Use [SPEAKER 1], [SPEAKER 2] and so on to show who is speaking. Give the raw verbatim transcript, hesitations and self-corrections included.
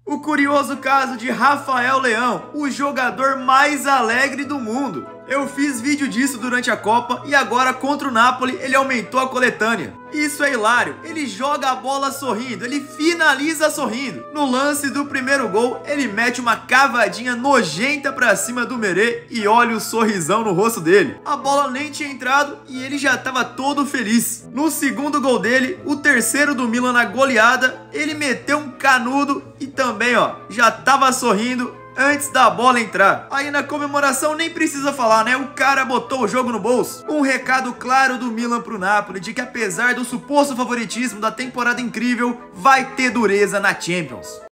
[SPEAKER 1] O curioso caso de Rafael Leão, o jogador mais alegre do mundo. Eu fiz vídeo disso durante a Copa e agora contra o Napoli ele aumentou a coletânea. Isso é hilário, ele joga a bola sorrindo, ele finaliza sorrindo. No lance do primeiro gol, ele mete uma cavadinha nojenta pra cima do Merê e olha o sorrisão no rosto dele. A bola nem tinha entrado e ele já tava todo feliz. No segundo gol dele, o terceiro do Milan na goleada, ele meteu um canudo e também, ó, já tava sorrindo antes da bola entrar. Aí na comemoração nem precisa falar, né? O cara botou o jogo no bolso. Um recado claro do Milan pro Napoli de que apesar do suposto favoritismo da temporada incrível, vai ter dureza na Champions.